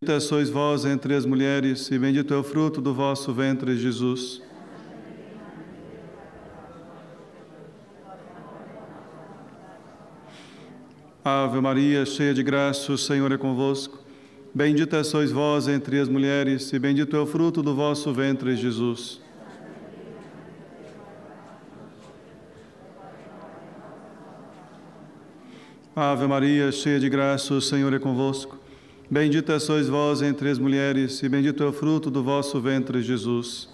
Bendita sois vós entre as mulheres, e bendito é o fruto do vosso ventre, Jesus. Ave Maria, cheia de graça, o Senhor é convosco. Bendita sois vós entre as mulheres, e bendito é o fruto do vosso ventre, Jesus. Ave Maria, cheia de graça, o Senhor é convosco. Bendita sois vós entre as mulheres, e bendito é o fruto do vosso ventre, Jesus.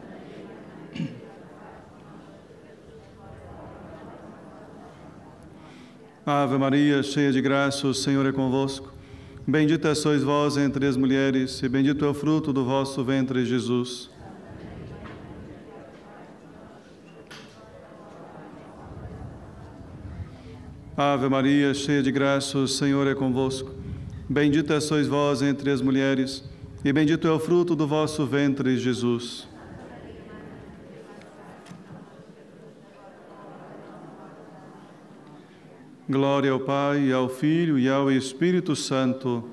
Ave Maria, cheia de graça, o Senhor é convosco. Bendita sois vós entre as mulheres, e bendito é o fruto do vosso ventre, Jesus. Ave Maria, cheia de graça, o Senhor é convosco. Bendita sois vós entre as mulheres, e bendito é o fruto do vosso ventre, Jesus. Glória ao Pai, ao Filho e ao Espírito Santo.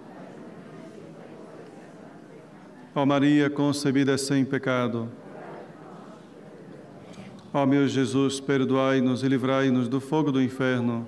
Ó Maria concebida sem pecado. Ó meu Jesus, perdoai-nos e livrai-nos do fogo do inferno.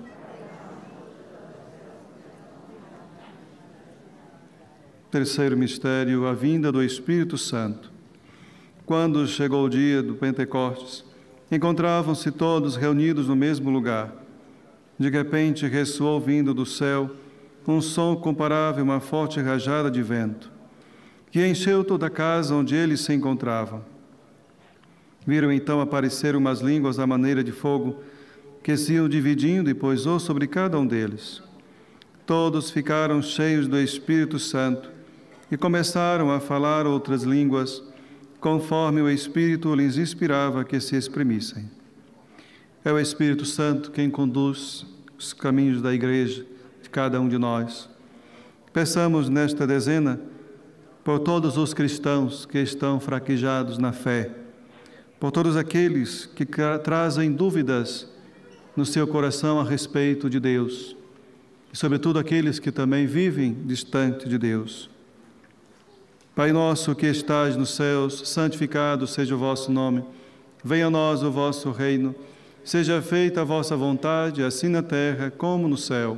Terceiro mistério, a vinda do Espírito Santo. Quando chegou o dia do Pentecostes, encontravam-se todos reunidos no mesmo lugar. De repente ressoou vindo do céu um som comparável a uma forte rajada de vento, que encheu toda a casa onde eles se encontravam. Viram então aparecer umas línguas à maneira de fogo, que se iam dividindo e pousou sobre cada um deles. Todos ficaram cheios do Espírito Santo e começaram a falar outras línguas, conforme o Espírito lhes inspirava que se exprimissem. É o Espírito Santo quem conduz os caminhos da Igreja, de cada um de nós. Peçamos nesta dezena por todos os cristãos que estão fraquejados na fé, por todos aqueles que trazem dúvidas no seu coração a respeito de Deus, e sobretudo aqueles que também vivem distante de Deus. Pai nosso que estais nos céus, santificado seja o vosso nome. Venha a nós o vosso reino. Seja feita a vossa vontade, assim na terra como no céu.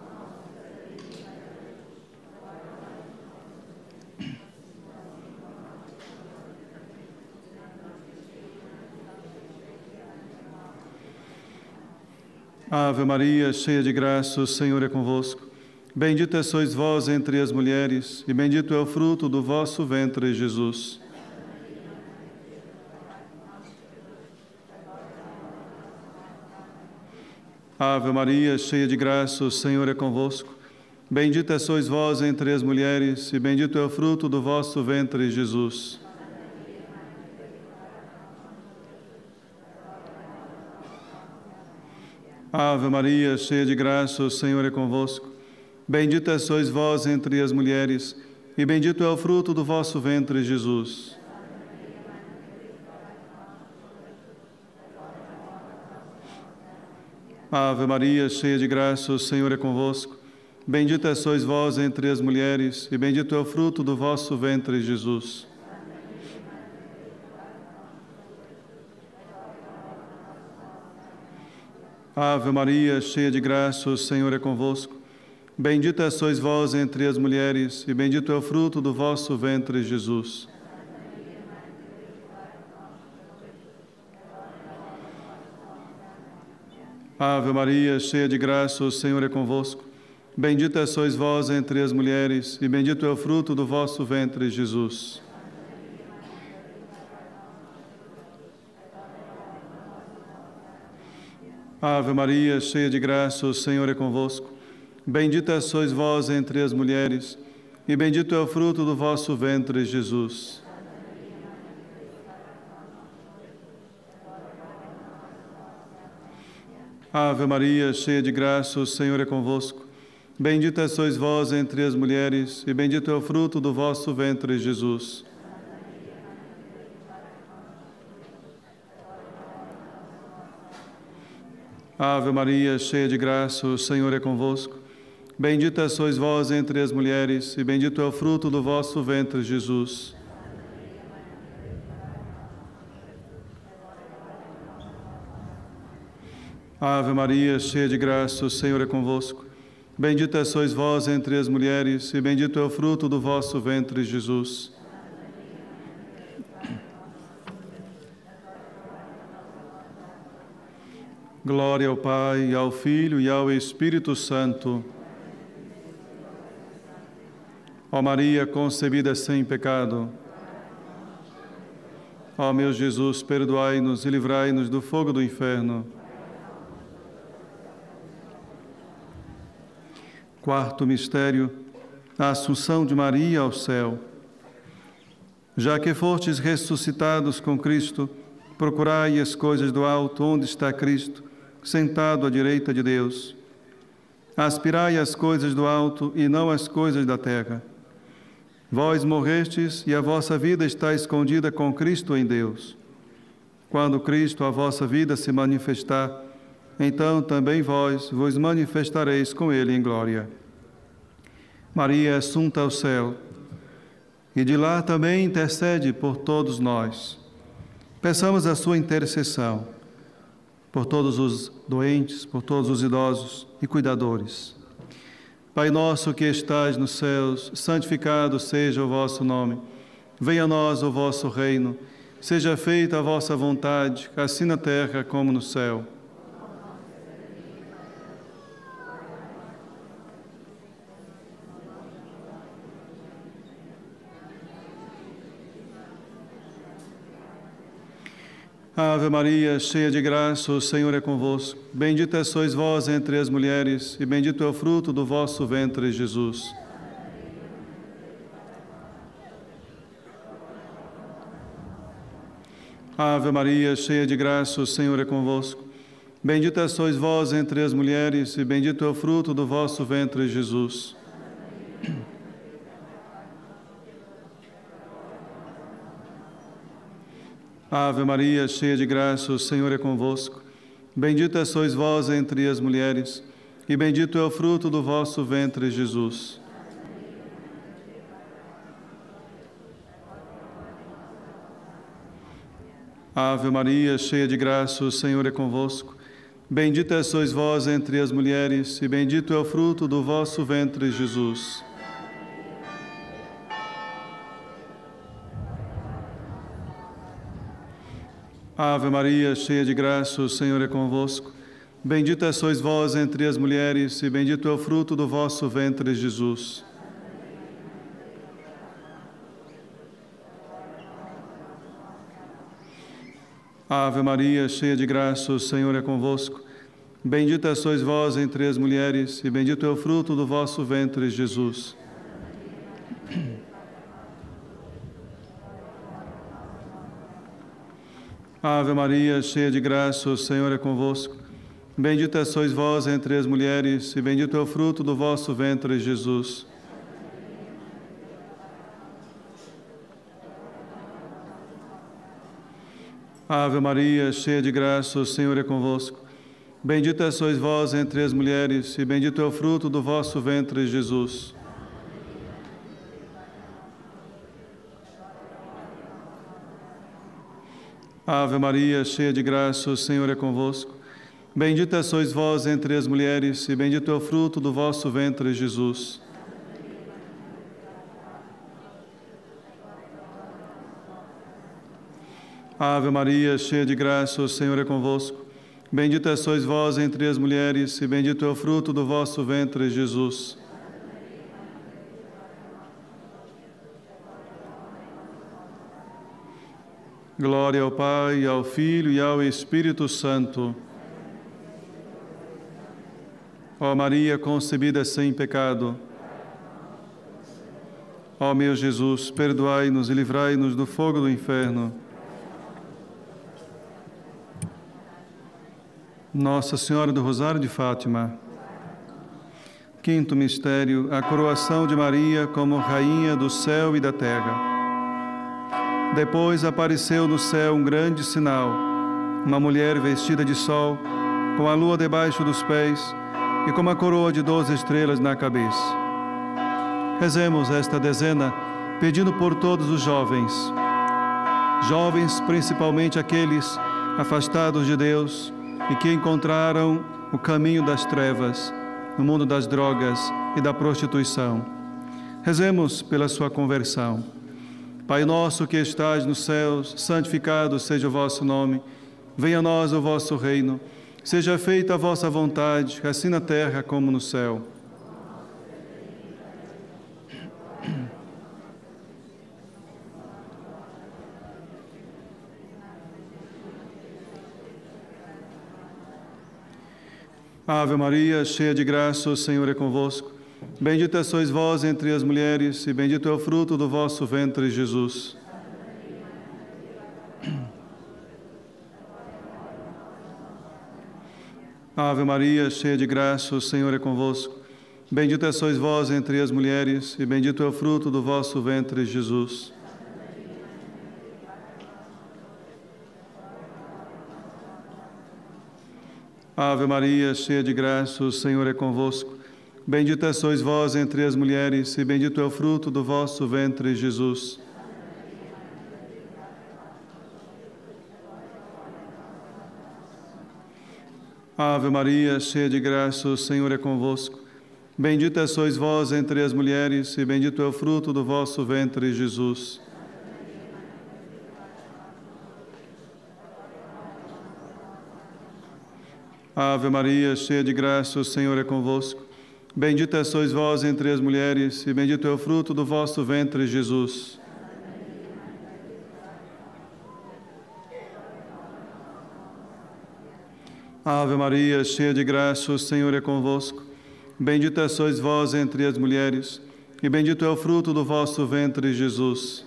Ave Maria, cheia de graça, o Senhor é convosco. Bendita sois vós entre as mulheres, e bendito é o fruto do vosso ventre, Jesus. Ave Maria, cheia de graça, o Senhor é convosco. Bendita sois vós entre as mulheres, e bendito é o fruto do vosso ventre, Jesus. Ave Maria, cheia de graça, o Senhor é convosco. Bendita sois vós entre as mulheres, e bendito é o fruto do vosso ventre, Jesus. Ave Maria, cheia de graça, o Senhor é convosco. Bendita sois vós entre as mulheres, e bendito é o fruto do vosso ventre, Jesus. Ave Maria, cheia de graça, o Senhor é convosco. Bendita sois vós entre as mulheres, e bendito é o fruto do vosso ventre, Jesus. Ave Maria, cheia de graça, o Senhor é convosco. Bendita sois vós entre as mulheres, e bendito é o fruto do vosso ventre, Jesus. Ave Maria, cheia de graça, o Senhor é convosco. Bendita sois vós entre as mulheres, e bendito é o fruto do vosso ventre, Jesus. Ave Maria, cheia de graça, o Senhor é convosco. Bendita sois vós entre as mulheres, e bendito é o fruto do vosso ventre, Jesus. Ave Maria, cheia de graça, o Senhor é convosco. Bendita sois vós entre as mulheres, e bendito é o fruto do vosso ventre, Jesus. Ave Maria, cheia de graça, o Senhor é convosco. Bendita sois vós entre as mulheres, e bendito é o fruto do vosso ventre, Jesus. Glória ao Pai, ao Filho e ao Espírito Santo. Ó Maria, concebida sem pecado. Ó meu Jesus, perdoai-nos e livrai-nos do fogo do inferno. Quarto mistério, a Assunção de Maria ao céu. Já que fostes ressuscitados com Cristo, procurai as coisas do alto, onde está Cristo, sentado à direita de Deus. Aspirai as coisas do alto e não as coisas da terra. Vós morrestes e a vossa vida está escondida com Cristo em Deus. Quando Cristo, a vossa vida, se manifestar, então também vós vos manifestareis com Ele em glória. Maria é assunta ao céu, e de lá também intercede por todos nós. Peçamos a sua intercessão por todos os doentes, por todos os idosos e cuidadores. Pai nosso que estais nos céus, santificado seja o vosso nome. Venha a nós o vosso reino. Seja feita a vossa vontade, assim na terra como no céu. Ave Maria, cheia de graça, o Senhor é convosco. Bendita sois vós entre as mulheres, e bendito é o fruto do vosso ventre, Jesus. Ave Maria, cheia de graça, o Senhor é convosco. Bendita sois vós entre as mulheres, e bendito é o fruto do vosso ventre, Jesus. Ave Maria, cheia de graça, o Senhor é convosco. Bendita sois vós entre as mulheres, e bendito é o fruto do vosso ventre, Jesus. Ave Maria, cheia de graça, o Senhor é convosco. Bendita sois vós entre as mulheres, e bendito é o fruto do vosso ventre, Jesus. Ave Maria, cheia de graça, o Senhor é convosco. Bendita sois vós entre as mulheres, e bendito é o fruto do vosso ventre, Jesus. Ave Maria, cheia de graça, o Senhor é convosco. Bendita sois vós entre as mulheres, e bendito é o fruto do vosso ventre, Jesus. Ave Maria, cheia de graça, o Senhor é convosco. Bendita sois vós entre as mulheres, e bendito é o fruto do vosso ventre, Jesus. Ave Maria, cheia de graça, o Senhor é convosco. Bendita sois vós entre as mulheres, e bendito é o fruto do vosso ventre, Jesus. Ave Maria, cheia de graça, o Senhor é convosco. Bendita sois vós entre as mulheres, e bendito é o fruto do vosso ventre, Jesus. Ave Maria, cheia de graça, o Senhor é convosco. Bendita sois vós entre as mulheres, e bendito é o fruto do vosso ventre, Jesus. Glória ao Pai, ao Filho e ao Espírito Santo. Ó Maria concebida sem pecado. Ó meu Jesus, perdoai-nos e livrai-nos do fogo do inferno. Nossa Senhora do Rosário de Fátima. Quinto mistério, a coroação de Maria como Rainha do céu e da terra. Depois apareceu no céu um grande sinal, uma mulher vestida de sol, com a lua debaixo dos pés e com uma coroa de 12 estrelas na cabeça. Rezemos esta dezena pedindo por todos os jovens, principalmente aqueles afastados de Deus e que encontraram o caminho das trevas, no mundo das drogas e da prostituição. Rezemos pela sua conversão. Pai nosso que estais nos céus, santificado seja o vosso nome. Venha a nós o vosso reino. Seja feita a vossa vontade, assim na terra como no céu. Ave Maria, cheia de graça, o Senhor é convosco. Bendita sois vós entre as mulheres, e bendito é o fruto do vosso ventre, Jesus. Ave Maria, cheia de graça, o Senhor é convosco. Bendita sois vós entre as mulheres, e bendito é o fruto do vosso ventre, Jesus. Ave Maria, cheia de graça, o Senhor é convosco. Bendita sois vós entre as mulheres, e bendito é o fruto do vosso ventre, Jesus. Ave Maria, cheia de graça, o Senhor é convosco. Bendita sois vós entre as mulheres, e bendito é o fruto do vosso ventre, Jesus. Ave Maria, cheia de graça, o Senhor é convosco. Bendita sois vós entre as mulheres, e bendito é o fruto do vosso ventre, Jesus. Ave Maria, cheia de graça, o Senhor é convosco. Bendita sois vós entre as mulheres, e bendito é o fruto do vosso ventre, Jesus.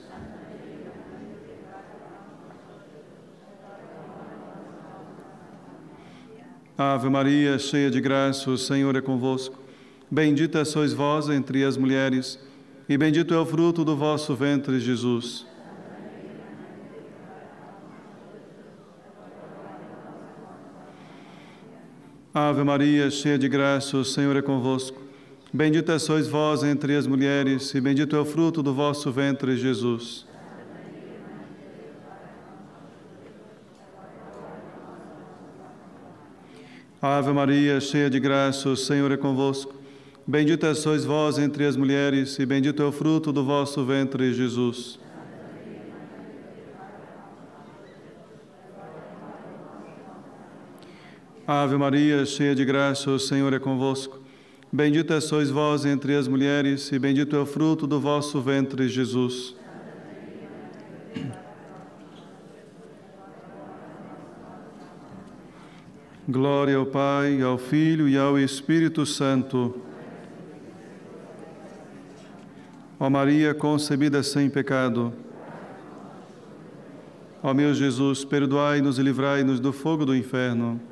Ave Maria, cheia de graça, o Senhor é convosco. Bendita sois vós entre as mulheres, e bendito é o fruto do vosso ventre, Jesus. Ave Maria, cheia de graça, o Senhor é convosco. Bendita sois vós entre as mulheres, e bendito é o fruto do vosso ventre, Jesus. Ave Maria, cheia de graça, o Senhor é convosco. Bendita sois vós entre as mulheres, e bendito é o fruto do vosso ventre, Jesus. Ave Maria, cheia de graça, o Senhor é convosco. Bendita sois vós entre as mulheres, e bendito é o fruto do vosso ventre, Jesus. Glória ao Pai, ao Filho e ao Espírito Santo. Ó Maria concebida sem pecado. Ó meu Jesus, perdoai-nos e livrai-nos do fogo do inferno.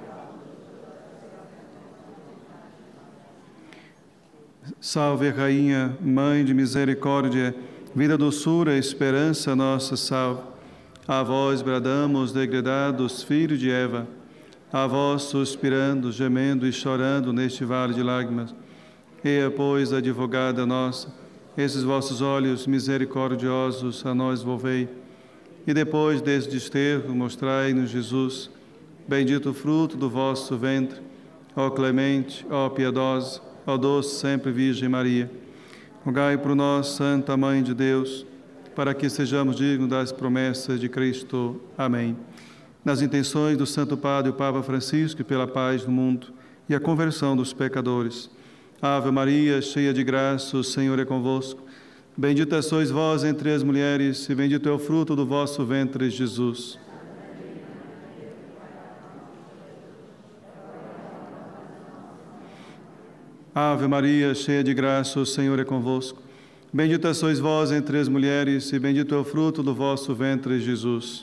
Salve, Rainha, Mãe de misericórdia, vida, doçura, esperança, nossa salve. A vós bradamos, degredados, filhos de Eva. A vós suspirando, gemendo e chorando neste vale de lágrimas. Eia, pois, advogada nossa, esses vossos olhos misericordiosos a nós volvei. E depois deste desterro, mostrai-nos Jesus, bendito o fruto do vosso ventre. Ó clemente, ó piedosa, ó doce sempre Virgem Maria. Rogai por nós, Santa Mãe de Deus, para que sejamos dignos das promessas de Cristo. Amém. Nas intenções do Santo Padre, o Papa Francisco, e pela paz do mundo e a conversão dos pecadores. Ave Maria, cheia de graça, o Senhor é convosco. Bendita sois vós entre as mulheres, e bendito é o fruto do vosso ventre, Jesus. Ave Maria, cheia de graça, o Senhor é convosco. Bendita sois vós entre as mulheres, e bendito é o fruto do vosso ventre, Jesus.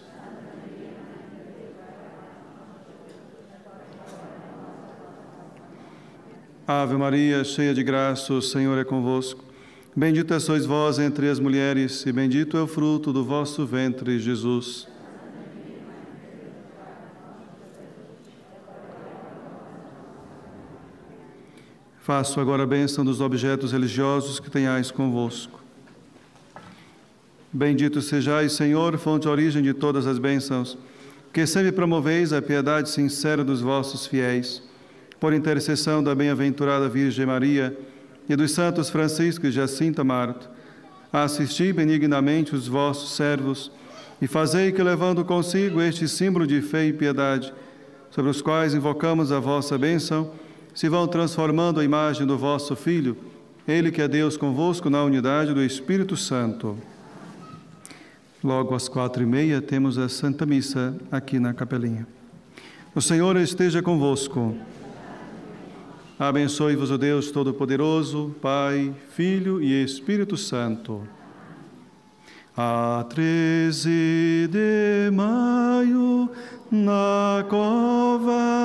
Ave Maria, cheia de graça, o Senhor é convosco. Bendita sois vós entre as mulheres, e bendito é o fruto do vosso ventre, Jesus. Faço agora a bênção dos objetos religiosos que tenhais convosco. Bendito sejais, Senhor, fonte e origem de todas as bênçãos, que sempre promoveis a piedade sincera dos vossos fiéis, por intercessão da bem-aventurada Virgem Maria e dos santos Francisco e Jacinta Marto, assisti benignamente os vossos servos e fazei que, levando consigo este símbolo de fé e piedade, sobre os quais invocamos a vossa bênção, se vão transformando a imagem do vosso Filho, Ele que é Deus convosco na unidade do Espírito Santo. Logo às 4h30 temos a Santa Missa aqui na capelinha. O Senhor esteja convosco. Abençoe-vos o Deus Todo-Poderoso, Pai, Filho e Espírito Santo. A 13 de maio, na cova